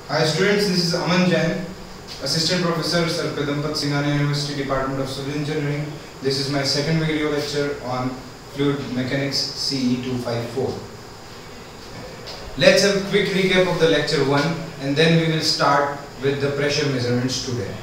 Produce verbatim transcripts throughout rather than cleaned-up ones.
Hi students, this is Aman Jain, Assistant Professor, Sir Kadampat Singhania University, Department of Civil Engineering. This is my second video lecture on Fluid Mechanics C E two fifty-four. Let's have a quick recap of the lecture one and then we will start with the pressure measurements today.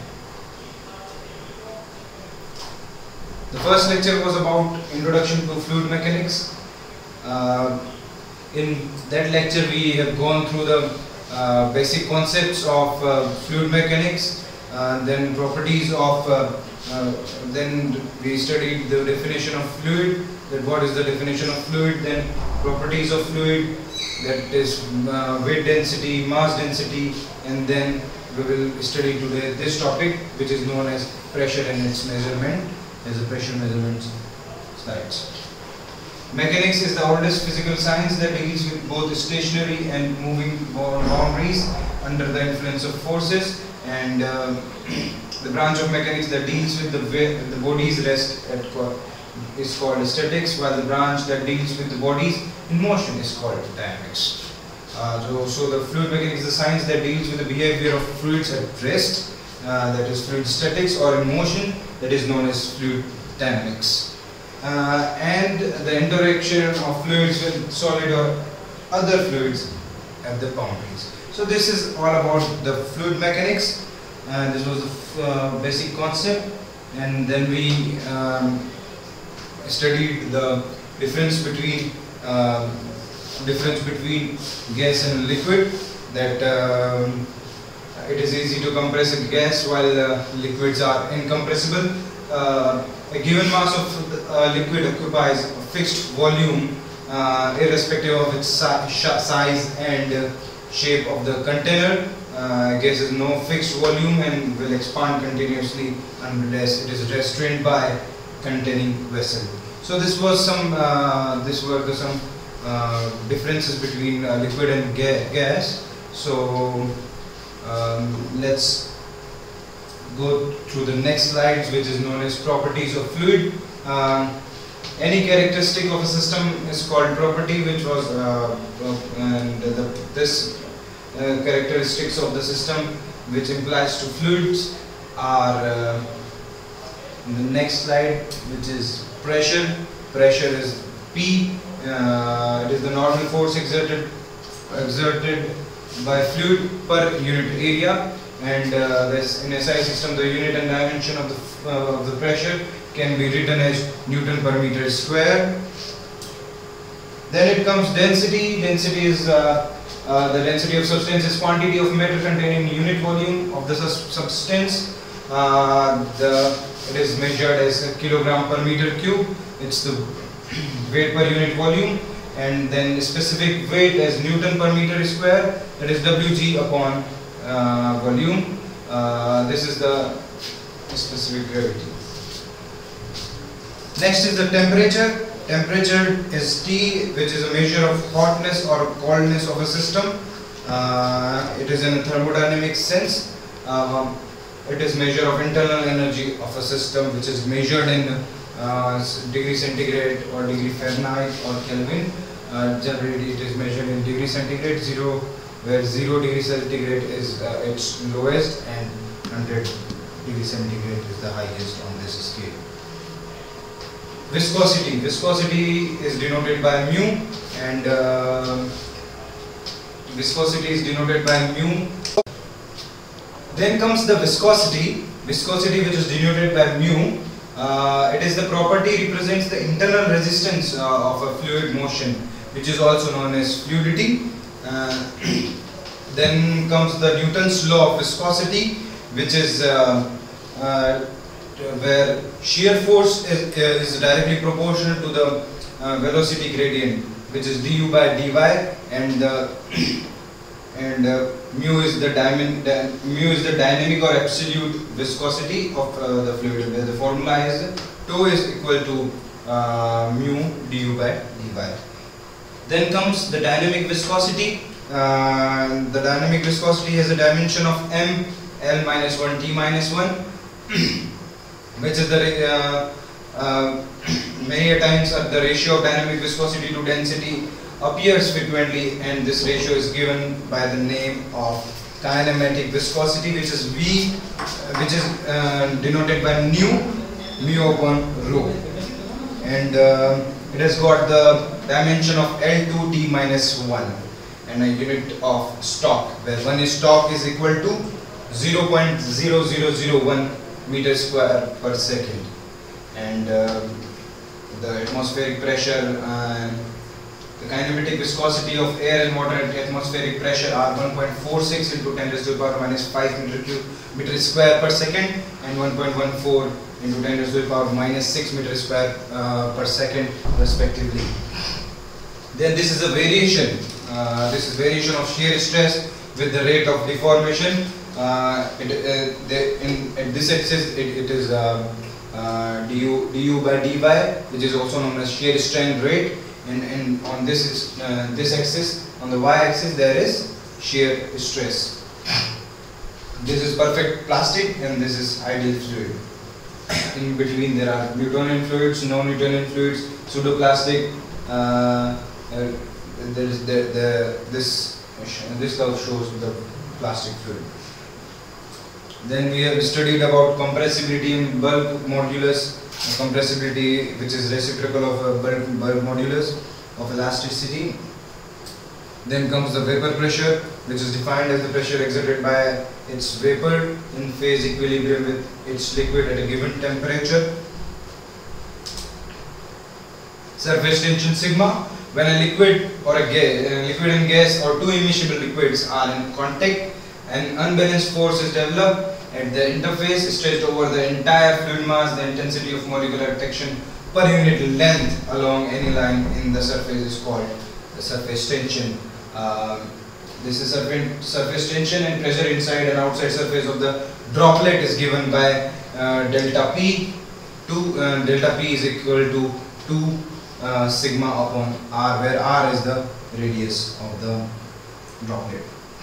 The first lecture was about Introduction to Fluid Mechanics. Uh, in that lecture we have gone through the uh, basic concepts of uh, fluid mechanics, uh, then properties of, uh, uh, then we studied the definition of fluid, that what is the definition of fluid, then properties of fluid, that is uh, weight density, mass density, and then we will study today this topic which is known as pressure and its measurement, as a pressure measurement slides. Mechanics is the oldest physical science that deals with both stationary and moving boundaries under the influence of forces, and uh, the branch of mechanics that deals with the way the body's rest at is called statics, while the branch that deals with the bodies in motion is called dynamics. Uh, so, so the fluid mechanics is the science that deals with the behavior of fluids at rest, uh, that is fluid statics, or in motion, that is known as fluid dynamics. Uh, and the interaction of fluids with solid or other fluids at the boundaries. So this is all about the fluid mechanics, and this was the uh, basic concept, and then we um, studied the difference between uh, difference between gas and liquid, that um, it is easy to compress a gas while uh, liquids are incompressible. Uh, a given mass of uh, liquid occupies a fixed volume uh, irrespective of its si size and uh, shape of the container. Uh, gas is no fixed volume and will expand continuously unless it is restrained by containing vessel. So this was some uh, this were the some uh, differences between uh, liquid and ga gas. So um, let's go through the next slides, which is known as properties of fluid. Uh, any characteristic of a system is called property, which was uh, and the, this uh, characteristics of the system which implies to fluids are uh, in the next slide, which is pressure. Pressure is P. Uh, it is the normal force exerted exerted by fluid per unit area. And uh, this in S I system, the unit and dimension of the uh, of the pressure can be written as Newton per meter square. Then it comes density. Density is uh, uh, the density of substance is quantity of matter containing unit volume of the substance. Uh, the it is measured as a kilogram per meter cube. It's the weight per unit volume, and then specific weight as Newton per meter square. That is W G upon Uh, volume. Uh, this is the specific gravity. Next is the temperature. Temperature is T, which is a measure of hotness or coldness of a system. Uh, it is in a thermodynamic sense. Uh, it is measure of internal energy of a system, which is measured in uh, degree centigrade or degree Fahrenheit or Kelvin. Uh, generally, it is measured in degree centigrade. Zero where zero degree centigrade is uh, its lowest and one hundred degree centigrade is the highest on this scale. Viscosity. Viscosity is denoted by mu, and uh, viscosity is denoted by mu. Then comes the viscosity. Viscosity, which is denoted by mu. Uh, it is the property represents the internal resistance uh, of a fluid motion, which is also known as fluidity. Uh, then comes the Newton's law of viscosity, which is uh, uh, where shear force is, uh, is directly proportional to the uh, velocity gradient, which is du by dy, and uh, and uh, mu is the diamond mu is the dynamic or absolute viscosity of uh, the fluid. Where the formula is tau is equal to uh, mu du by dy. Then comes the dynamic viscosity. Uh, the dynamic viscosity has a dimension of m, L minus one, T minus one, which is the uh, uh, many a times uh, the ratio of dynamic viscosity to density appears frequently, and this ratio is given by the name of kinematic viscosity, which is V, uh, which is uh, denoted by nu, mu upon rho, and uh, it has got the dimension of L two T minus one and a unit of stock, where one is stock is equal to zero point zero zero zero one meter square per second, and uh, the atmospheric pressure, uh, the kinematic viscosity of air and water at atmospheric pressure are one point four six into ten raised to the power minus five meter cube meter square per second and one point one four into ten raised to the power minus six meter square uh, per second respectively. Then this is a variation. Uh, this is variation of shear stress with the rate of deformation. Uh, it, uh, the, in, at this axis it, it is uh, uh, du, du by dy, which is also known as shear strain rate, and, and on this is, uh, this axis, on the y-axis there is shear stress. This is perfect plastic and this is ideal fluid. In between there are Newtonian fluids, non-Newtonian fluids, pseudoplastic. Uh, uh, there is the, the this this curve shows the plastic fluid. Then we have studied about compressibility and bulk modulus. Compressibility, which is reciprocal of a bulk, bulk modulus of elasticity. Then comes the vapor pressure, which is defined as the pressure exerted by its vapor in phase equilibrium with its liquid at a given temperature. Surface tension sigma. When a liquid or a gas, uh, liquid and gas or two immiscible liquids are in contact, an unbalanced force is developed at the interface stretched over the entire fluid mass. The intensity of molecular attraction per unit length along any line in the surface is called the surface tension. Uh, this is surface, surface tension, and pressure inside and outside surface of the droplet is given by uh, delta P. Two, uh, delta P is equal to two uh, sigma upon R, where R is the radius of the droplet.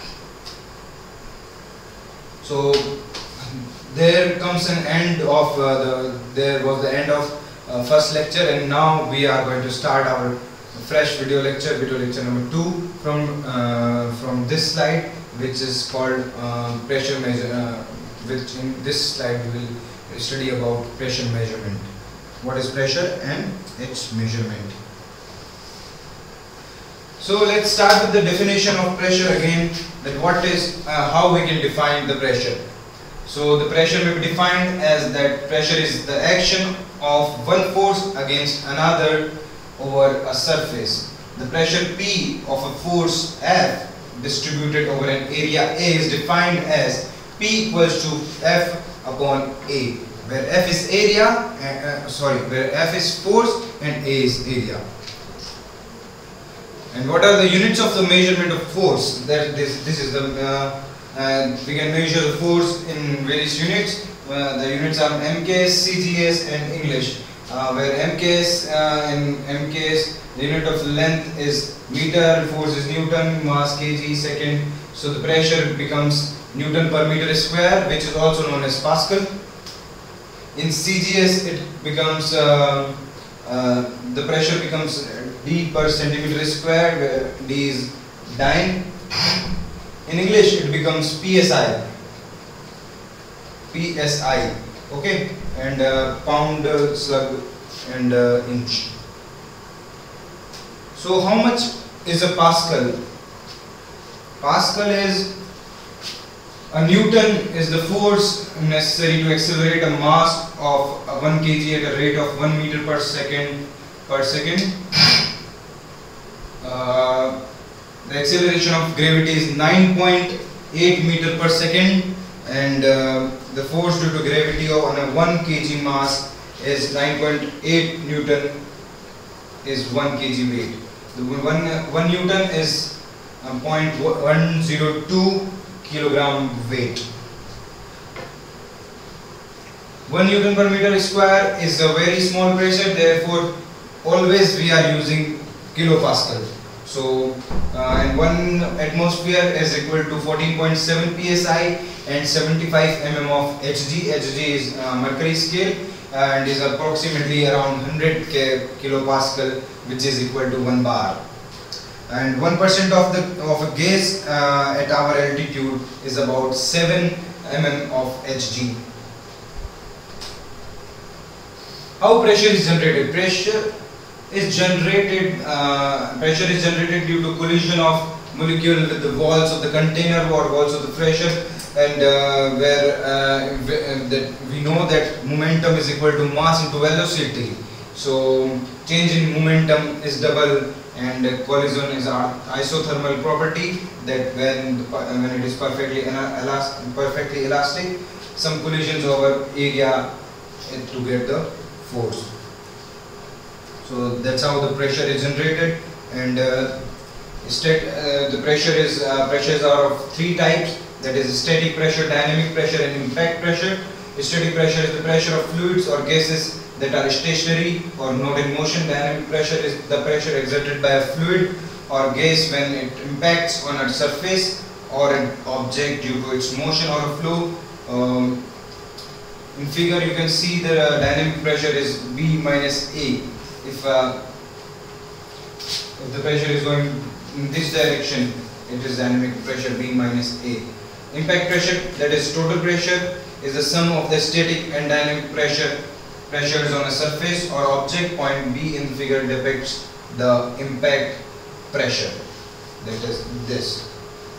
So there comes an end of uh, the there was the end of uh, first lecture, and now we are going to start our fresh video lecture, video lecture number two from uh, from this slide, which is called uh, pressure measure. Uh, which in this slide we will study about pressure measurement. What is pressure and its measurement? So let's start with the definition of pressure again. That what is uh, how we can define the pressure. So the pressure may be defined as that pressure is the action of one force against another over a surface. The pressure P of a force F distributed over an area A is defined as P equals to F upon A, where F is area, and, uh, sorry, where F is force and A is area. And what are the units of the measurement of force? That this this is the uh, and we can measure the force in various units. Uh, the units are M K S, C G S, and English. Uh, where M K S uh, in M K S the unit of length is meter, force is Newton, mass kg, second. So the pressure becomes Newton per meter square, which is also known as Pascal. In C G S it becomes uh, uh, the pressure becomes D per centimeter square, where D is dyne. In English it becomes P S I. P S I. Okay, and uh, pound, uh, slug, and uh, inch. So how much is a Pascal? Pascal is a Newton is the force necessary to accelerate a mass of uh, one kilogram at a rate of one meter per second per second. Uh, the acceleration of gravity is nine point eight meter per second, and uh, the force due to gravity on a one kilogram mass is nine point eight Newton is one kilogram weight. The one, uh, one Newton is uh, zero point one zero two kilogram weight. one Newton per meter square is a very small pressure, therefore always we are using kilopascal. So uh, and one atmosphere is equal to fourteen point seven P S I and seventy-five millimeters of H G. H G is uh, mercury scale and is approximately around one hundred kilopascal, which is equal to one bar. and one percent of the of a gas uh, at our altitude is about seven millimeters of Hg. How pressure is generated? Pressure is generated uh, pressure is generated due to collision of molecule with the walls of the container or walls of the pressure, and uh, where uh, that we know that momentum is equal to mass into velocity. So change in momentum is double, and collision is our isothermal property, that when when it is perfectly elastic, perfectly elastic, some collisions over area to get the force. So that's how the pressure is generated. And uh, stat uh, the pressure is uh, pressures are of three types, that is static pressure, dynamic pressure, and impact pressure. Static pressure is the pressure of fluids or gases that are stationary or not in motion. Dynamic pressure is the pressure exerted by a fluid or gas when it impacts on a surface or an object due to its motion or flow. Um, in figure you can see the uh, dynamic pressure is B minus A. If, uh, if the pressure is going in this direction, it is dynamic pressure B minus A. Impact pressure, that is total pressure, is the sum of the static and dynamic pressure pressures on a surface or object. Point B in the figure depicts the impact pressure, that is this.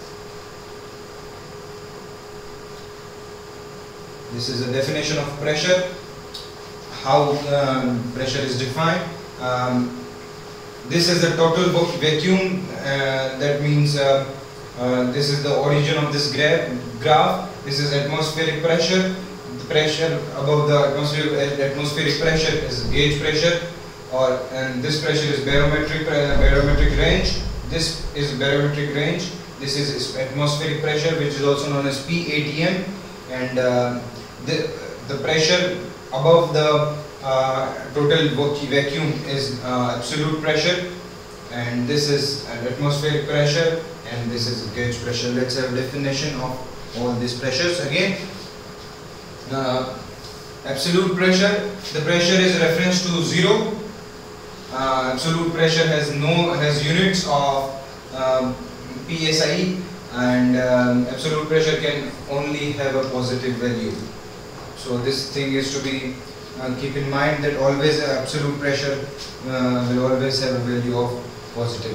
This is a definition of pressure, how um, pressure is defined. Um, this is the total vacuum, uh, that means uh, uh, this is the origin of this gra graph. This is atmospheric pressure. The pressure above the atmospheric, atmospheric pressure is gauge pressure, or and this pressure is barometric uh, barometric range. This is barometric range. This is atmospheric pressure, which is also known as P A T M, and uh, the the pressure above the uh, total vacuum is uh, absolute pressure, and this is an atmospheric pressure, and this is gauge pressure. Let's have definition of all these pressures again. Uh, absolute pressure, the pressure is reference to zero. Uh, absolute pressure has no has units of um, P S I, and um, absolute pressure can only have a positive value. So this thing is to be uh, keep in mind, that always absolute pressure uh, will always have a value of positive.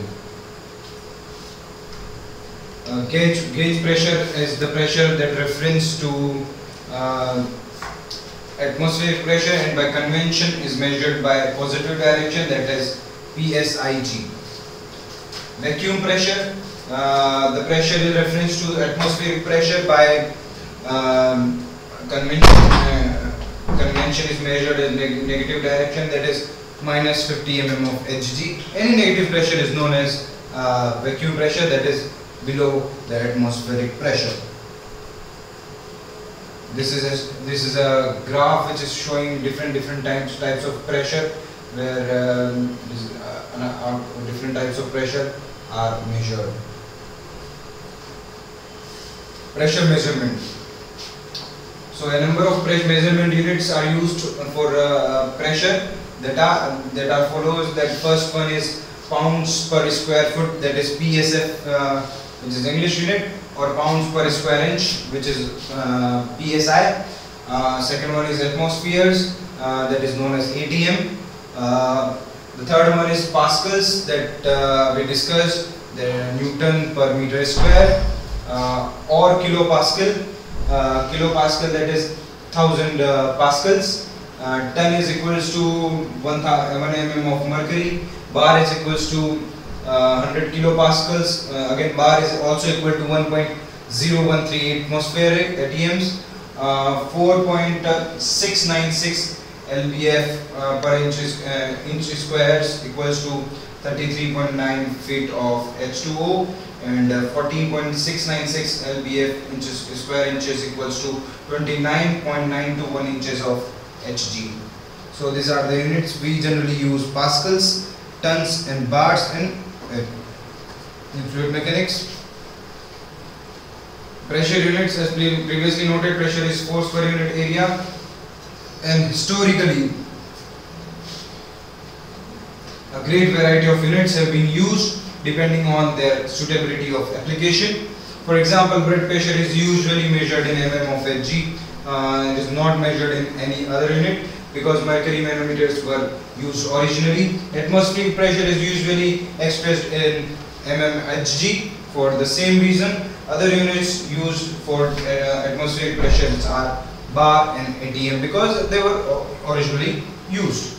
Uh, gauge gauge pressure is the pressure that reference to uh, atmospheric pressure, and by convention is measured by positive direction, that is P S I G. Vacuum pressure, uh, the pressure is reference to atmospheric pressure by um, convention. Uh, convention is measured in neg negative direction, that is minus fifty millimeters of Hg. Any negative pressure is known as uh, vacuum pressure, that is below the atmospheric pressure. This is a, this is a graph which is showing different different types types of pressure, where um, this, uh, uh, different types of pressure are measured. Pressure measurement. So a number of pressure measurement units are used for uh, pressure that are that are follows. That first one is pounds per square foot, that is P S F, uh, which is English unit, or pounds per square inch, which is uh, P S I. Uh, second one is atmospheres, uh, that is known as A T M. Uh, the third one is pascals, that uh, we discussed, the Newton per meter square, uh, or kilopascal. Uh, kilopascal, that is thousand uh, pascals. Uh, ton is equals to one millimeter of mercury. Bar is equals to uh, one hundred kilopascals. Uh, again, bar is also equal to one point zero one three atmospheric A T Ms. Uh, four point six nine six L B F uh, per inch, uh, inch squares equals to thirty-three point nine feet of H two O, and uh, fourteen point six nine six L B F inches square inches equals to twenty-nine point nine two one inches of Hg. So these are the units we generally use: pascals, tons, and bars in, uh, in fluid mechanics. Pressure units, as previously noted, pressure is force per unit area, and historically a great variety of units have been used. depending on their suitability of application. For example, blood pressure is usually measured in mm of Hg. Uh, it is not measured in any other unit because mercury manometers were used originally. Atmospheric pressure is usually expressed in mmHg for the same reason. Other units used for uh, atmospheric pressures are bar and A T M because they were originally used.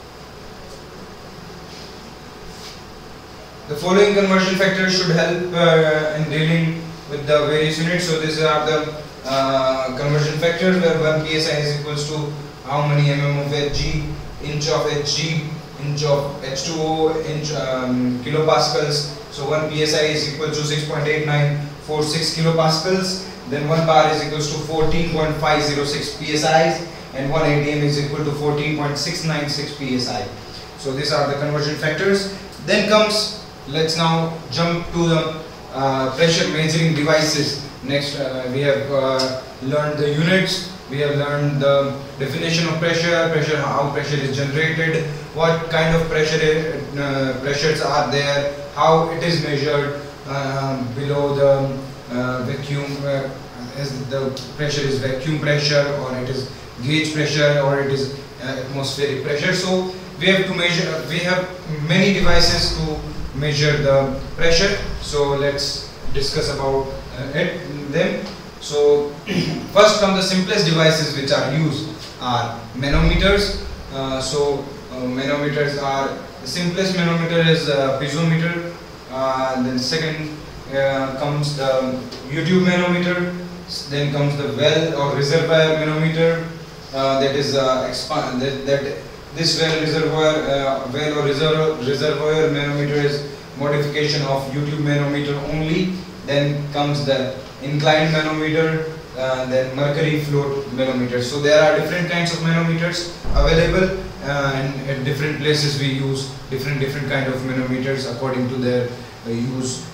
The following conversion factors should help uh, in dealing with the various units. So these are the uh, conversion factors where one P S I is equals to how many mm of Hg, inch of Hg, inch of H two O, inch um, kilopascals. So one P S I is equal to six point eight nine four six kilopascals. Then one bar is equals to fourteen point five zero six P S Is, and one A T M is equal to fourteen point six nine six P S I. So these are the conversion factors. Then comes, let's now jump to the uh, pressure measuring devices. Next, uh, we have uh, learned the units. We have learned the definition of pressure, pressure, how pressure is generated, what kind of pressure uh, pressures are there, how it is measured uh, below the uh, vacuum, uh, as the pressure is vacuum pressure, or it is gauge pressure, or it is uh, atmospheric pressure. So we have to measure. We have many devices to measure the pressure. So let's discuss about uh, it them. So first come the simplest devices which are used are manometers. Uh, so uh, manometers are, the simplest manometer is uh, piezometer. Uh, then second uh, comes the YouTube manometer. Then comes the well or reservoir manometer. Uh, that is uh, expand that, that this well reservoir uh, well or reservoir reservoir manometer is modification of YouTube manometer only. Then comes the inclined manometer, uh, then mercury float manometer. So there are different kinds of manometers available, uh, and at different places we use different different kind of manometers according to their uh, use.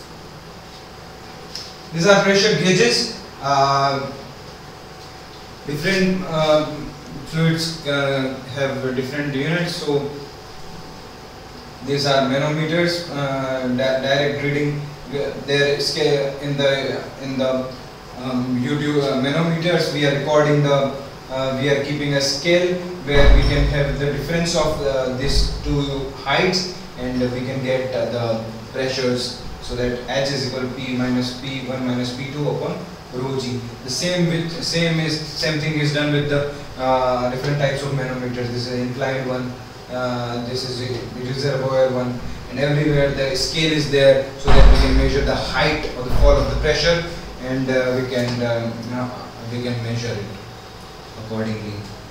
These are pressure gauges. Uh, different uh, fluids uh, have different units. So these are manometers, uh, di direct reading. There scale in the in the um, YouTube uh, manometers. We are recording the. Uh, we are keeping a scale where we can have the difference of uh, these two heights, and uh, we can get uh, the pressures. So that H is equal to P minus P one minus P two upon rho G. The same with same is same thing is done with the uh, different types of manometers. This is an inclined one. Uh, this is a reservoir one. And everywhere the scale is there, so that we can measure the height or the fall of the pressure, and uh, we can um, you know, we can measure it accordingly.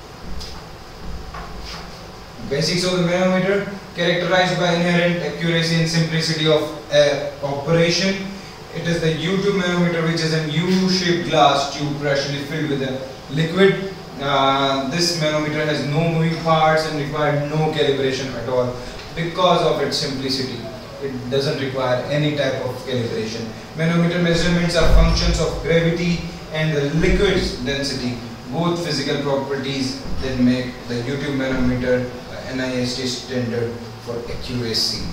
Basics of the manometer: characterized by inherent accuracy and simplicity of uh, operation. It is the YouTube manometer, which is a U-shaped glass tube partially filled with a liquid. Uh, this manometer has no moving parts and required no calibration at all. Because of its simplicity, it doesn't require any type of calibration. Manometer measurements are functions of gravity and the liquid's density, both physical properties that make the YouTube manometer N I S T standard for accuracy.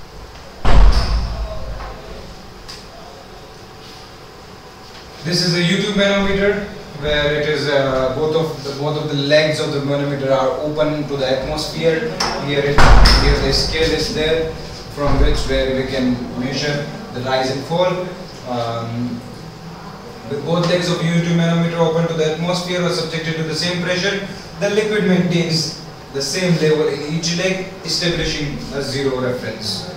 This is a YouTube manometer, where it is uh, both of the both of the legs of the manometer are open to the atmosphere. Here, it, here the scale is there, from which where we can measure the rise and fall. Um, with both legs of YouTube manometer open to the atmosphere or subjected to the same pressure, the liquid maintains the same level in each leg, establishing a zero reference.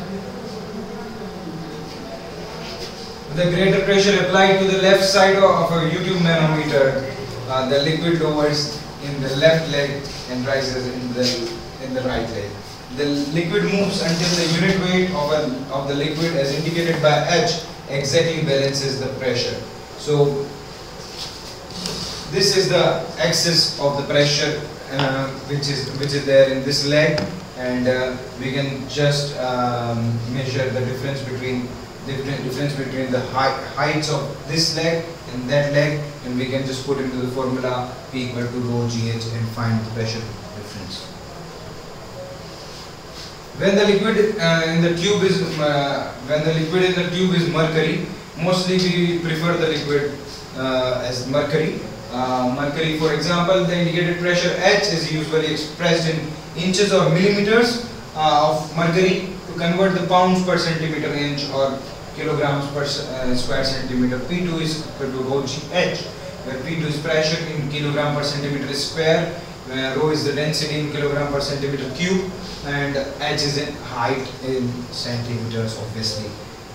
The greater pressure applied to the left side of a YouTube manometer, uh, the liquid lowers in the left leg and rises in the in the right leg. The liquid moves until the unit weight of, a, of the liquid, as indicated by H, exactly balances the pressure. So this is the axis of the pressure, uh, which is which is there in this leg, and uh, we can just um, measure the difference between different difference between the height, heights of this leg and that leg, and we can just put into the formula P equal to rho G H and find the pressure difference. When the liquid uh, in the tube is uh, when the liquid in the tube is mercury, mostly we prefer the liquid uh, as mercury. Uh, mercury, for example, the indicated pressure H is usually expressed in inches or millimeters uh, of mercury. To convert the pounds per centimeter inch or kilograms per uh, square centimeter, P two is equal to rho G H, where P two is pressure in kilogram per centimeter square, where rho is the density in kilogram per centimeter cube, and H is in height in centimeters, obviously.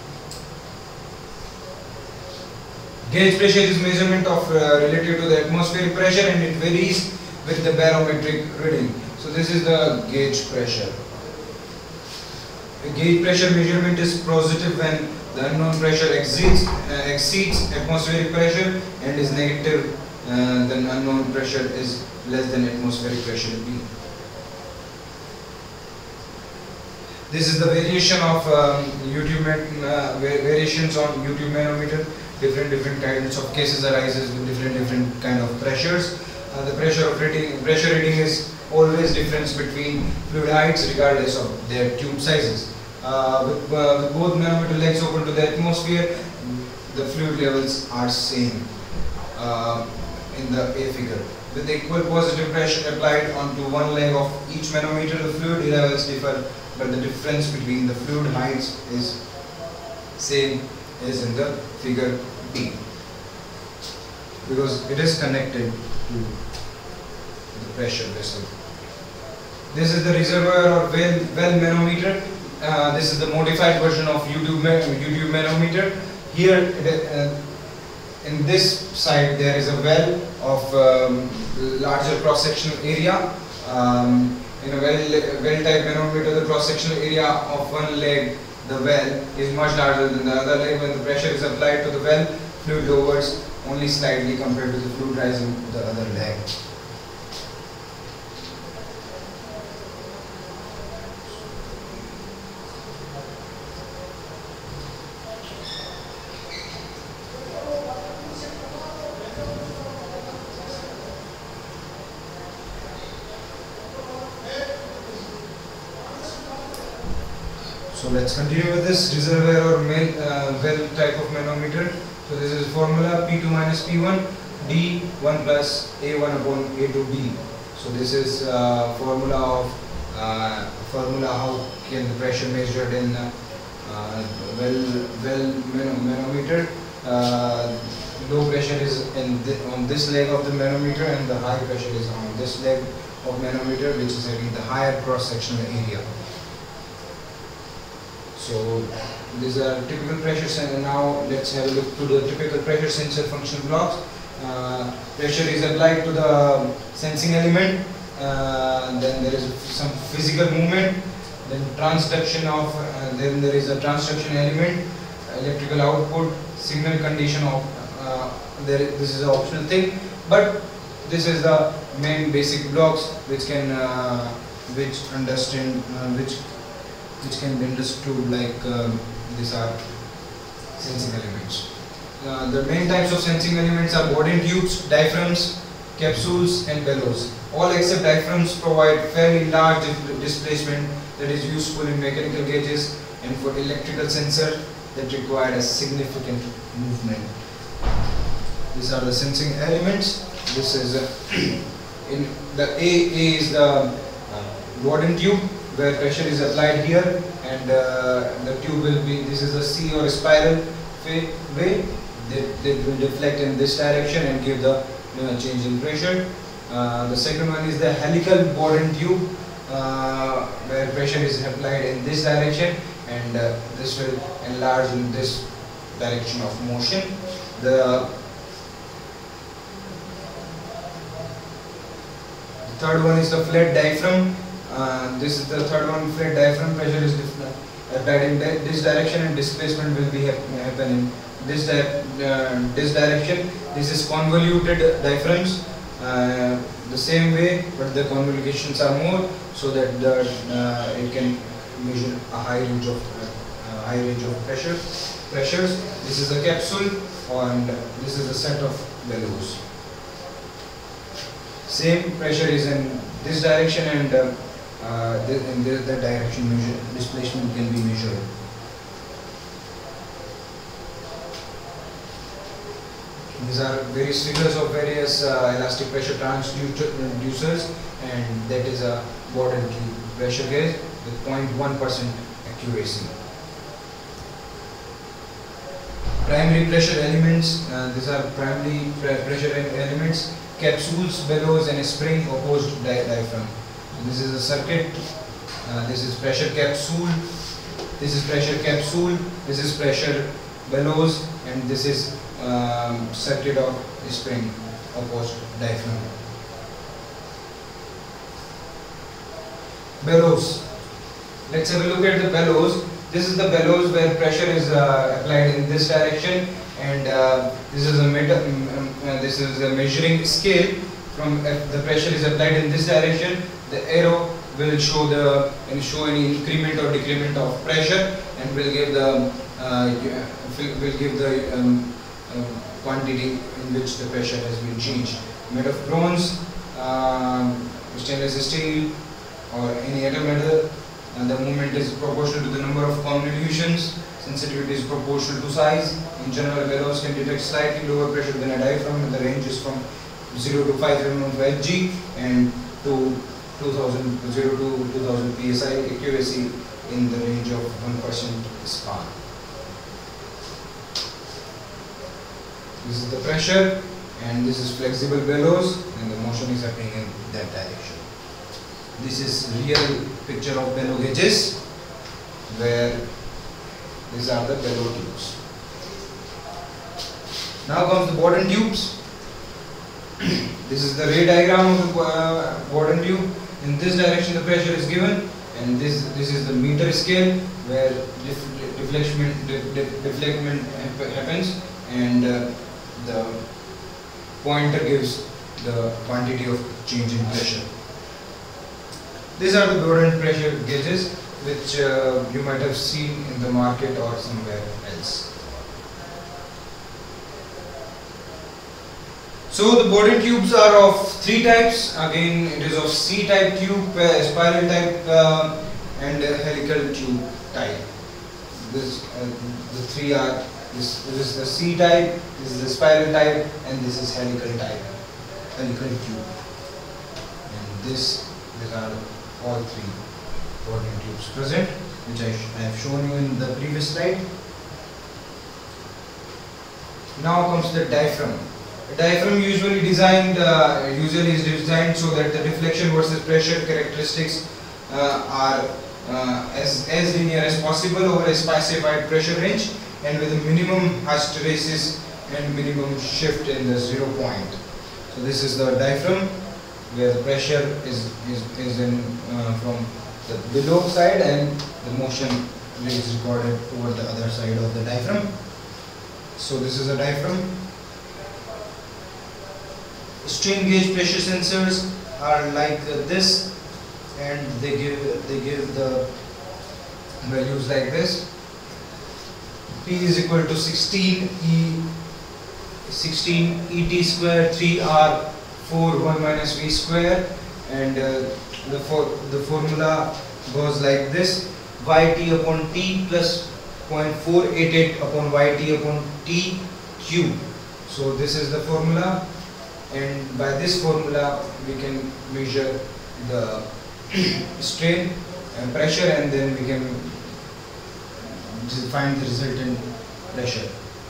Gauge pressure is measurement of uh, relative to the atmospheric pressure, and it varies with the barometric reading. So this is the gauge pressure. The gauge pressure measurement is positive when the unknown pressure exceeds, uh, exceeds atmospheric pressure, and is negative uh, then unknown pressure is less than atmospheric pressure B. This is the variation of um, YouTube uh, variations on YouTube manometer. Different different kinds of cases arises with different different kind of pressures. Uh, the pressure of reading pressure reading is always difference between fluid heights regardless of their tube sizes. Uh, with, uh, with both manometer legs open to the atmosphere, the fluid levels are same uh, in the A figure. With equal positive pressure applied onto one leg of each manometer, the fluid levels differ, but the difference between the fluid heights is same as in the figure B, because it is connected to the pressure vessel. This is the reservoir or well, well manometer. Uh, this is the modified version of YouTube, YouTube manometer. Here, uh, in this side, there is a well of um, larger cross-sectional area. Um, in a well, well type manometer, the cross-sectional area of one leg, the well, is much larger than the other leg. When the pressure is applied to the well, fluid lowers only slightly compared to the fluid rising to the other leg. So let's continue with this reservoir or well, uh, well type of manometer. So this is formula P two minus P one, D one plus A one upon A two B. So this is uh, formula of uh, formula how can the pressure measured in uh, uh, well well manometer. Uh, low pressure is in th on this leg of the manometer, and the high pressure is on this leg of manometer, which is having the higher cross sectional area. So these are typical pressures, and now let's have a look to the typical pressure sensor function blocks. Uh, pressure is applied to the sensing element, uh, then there is some physical movement, then transduction of, uh, then there is a transduction element, electrical output, signal condition of, uh, there is, this is an optional thing, but this is the main basic blocks which can, uh, which understand, uh, which which can be understood like um, these are sensing elements. Uh, the main types of sensing elements are Bourdon tubes, diaphragms, capsules and bellows. All except diaphragms provide fairly large displacement that is useful in mechanical gauges and for electrical sensor that require a significant movement. These are the sensing elements. This is uh, in the A, A is the uh, Bourdon tube, where pressure is applied here, and uh, the tube will be, this is a C or a spiral way, that, that will deflect in this direction and give the uh, change in pressure. Uh, the second one is the helical Bourdon tube, uh, where pressure is applied in this direction, and uh, this will enlarge in this direction of motion. The third one is the flat diaphragm. Uh, this is the third one, flat diaphragm. Pressure is applied in this direction and displacement will be happen in this di uh, this direction. This is convoluted diaphragms, uh, the same way, but the convolutions are more, so that the uh, it can measure a high range of uh, high range of pressure pressures. This is a capsule, and this is a set of bellows. Same pressure is in this direction, and uh, uh, th in the, the direction measure, displacement can be measured. These are various figures of various uh, elastic pressure transducers, and that is a Borden tube pressure gauge with zero point one percent accuracy. Primary pressure elements, uh, these are primary pre pressure elements, capsules, bellows and a spring opposed di diaphragm. So this is a circuit, uh, this is pressure capsule, this is pressure capsule, this is pressure bellows, and this is um, circuit of spring opposed diaphragm. Bellows. Let's have a look at the bellows. This is the bellows where pressure is uh, applied in this direction, and uh, this is a meter, um, uh, this is a measuring scale. From uh, the pressure is applied in this direction, the arrow will show the and show any increment or decrement of pressure, and will give the uh, will give the um, uh, quantity in which the pressure has been changed. Made of bronze, um, stainless steel, or any other metal. And the movement is proportional to the number of convolutions. Sensitivity is proportional to size. In general, bellows can detect slightly lower pressure than a diaphragm, and the range is from zero to five millimeters of H G and to two thousand to two thousand P S I, accuracy in the range of one percent span. This is the pressure, and this is flexible bellows, and the motion is happening in that direction. This is real picture of bellow gauges, where these are the bellow tubes. Now comes the Borden tubes. This is the ray diagram of the uh, Borden tube. In this direction the pressure is given, and this this is the meter scale where def deflection def def deflectment happens, and uh, the pointer gives the quantity of change in pressure. These are the Borden pressure gauges, which uh, you might have seen in the market or somewhere else. So the Borden tubes are of three types. Again, it is of C-type tube, uh, spiral type, uh, and uh, helical tube type. This, uh, the three are. This, this is the C-type, this is the spiral type, and this is helical type, helical tube. And this, these are all three Borden tubes present, which I, I have shown you in the previous slide. Now comes the diaphragm. The diaphragm usually designed uh, usually is designed so that the deflection versus pressure characteristics uh, are uh, as as linear as possible over a specified pressure range, and with a minimum hysteresis and minimum shift in the zero point. So this is the diaphragm, where the pressure is is, is in uh, from the below side, and the motion is recorded over the other side of the diaphragm. So this is a diaphragm. Strain gauge pressure sensors are like uh, this, and they give they give the values like this. P is equal to sixteen E sixteen E T square three R four one minus V square, and uh, the for the formula goes like this: Y T upon T plus zero point four eight eight upon Y T upon T cube. So this is the formula, and by this formula we can measure the strain and pressure, and then we can find the resultant pressure.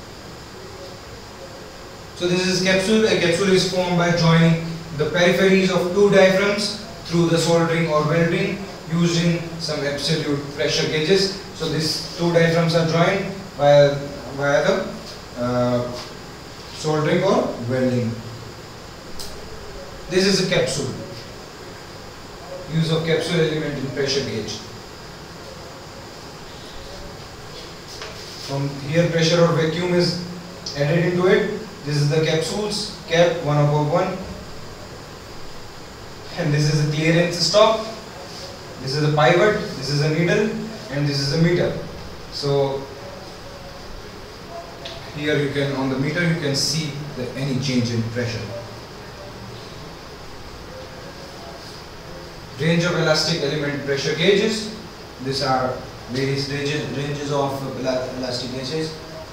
So this is capsule. A capsule is formed by joining the peripheries of two diaphragms through the soldering or welding using some absolute pressure gauges. So these two diaphragms are joined via, via the uh, soldering or welding. This is a capsule. Use of capsule element in pressure gauge. From here pressure or vacuum is added into it. This is the capsules, cap one above one, and this is a clearance stop. This is a pivot, this is a needle, and this is a meter. So here you can, on the meter you can see the, any change in pressure. range of elastic element pressure gauges. These are various ranges, ranges of elastic gauges.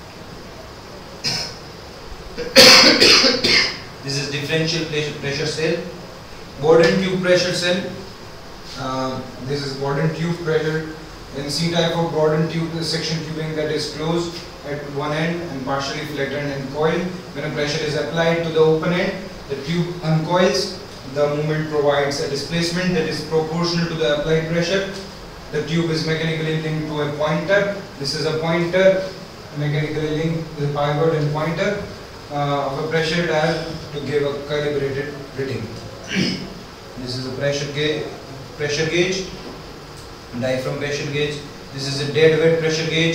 This is differential pressure cell, Bourdon tube pressure cell. Uh, this is Bourdon tube pressure. In C type of Bourdon tube, the section tubing that is closed at one end and partially flattened and coiled. When a pressure is applied to the open end, the tube uncoils. The movement provides a displacement that is proportional to the applied pressure. The tube is mechanically linked to a pointer. This is a pointer, mechanically linked with a pivot and pointer uh, of a pressure dial to give a calibrated reading. This is a pressure gauge, pressure gauge, diaphragm pressure gauge. This is a dead weight pressure gauge.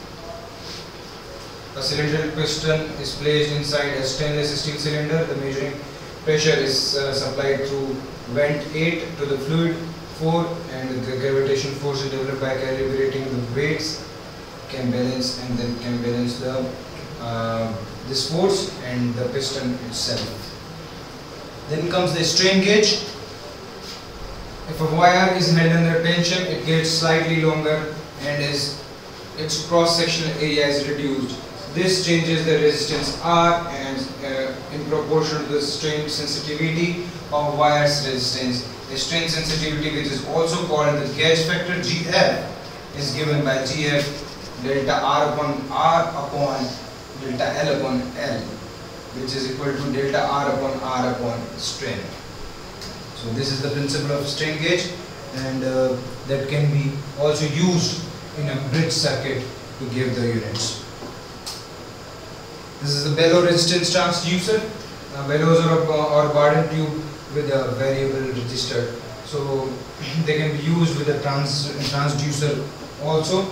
A cylindrical piston is placed inside a stainless steel cylinder. The measuring pressure is uh, supplied through vent eight to the fluid four, and the gravitation force is developed by calibrating the weights, can balance and then can balance the uh, this force and the piston itself. Then comes the strain gauge. If a wire is held under tension, it gets slightly longer and is its cross-sectional area is reduced. This changes the resistance R and uh, in proportion to the strain sensitivity of wire's resistance. The strain sensitivity, which is also called the gauge factor G F, is given by G F delta R upon R upon delta L upon L, which is equal to delta R upon R upon strain. So this is the principle of strain gauge, and uh, that can be also used in a bridge circuit to give the units. This is a bellow resistance transducer. Uh, bellows are or Bourdon tube with a variable resistor, so they can be used with a trans transducer also.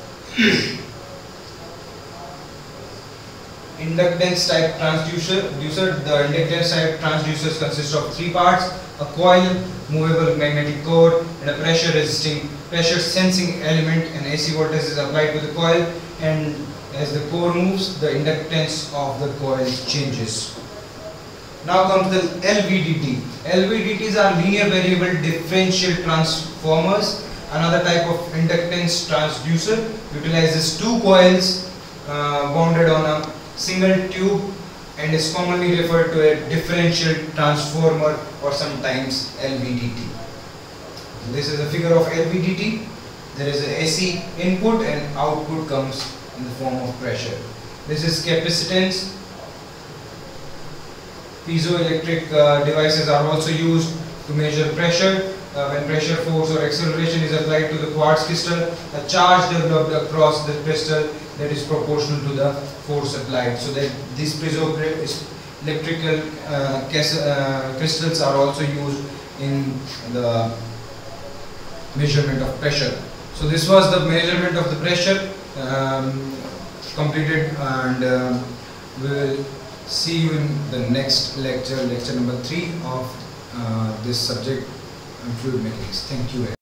Inductance type transducer. The inductance type transducers consist of three parts: a coil, movable magnetic core, and a pressure resisting, pressure sensing element. An A C voltage is applied to the coil, and as the core moves, the inductance of the coil changes. Now comes the L V D T. L V D Ts are linear variable differential transformers. Another type of inductance transducer utilizes two coils uh, wounded on a single tube and is commonly referred to a differential transformer or sometimes L V D T. This is a figure of L V D T. There is a A C input and output comes in the form of pressure. This is capacitance. Piezoelectric uh, devices are also used to measure pressure. Uh, when pressure, force or acceleration is applied to the quartz crystal, a charge developed across the crystal that is proportional to the force applied. So that these piezoelectrical uh, uh, crystals are also used in the measurement of pressure. So this was the measurement of the pressure um, completed, and uh, we will see you in the next lecture, lecture number three of uh, this subject, fluid mechanics. Thank you.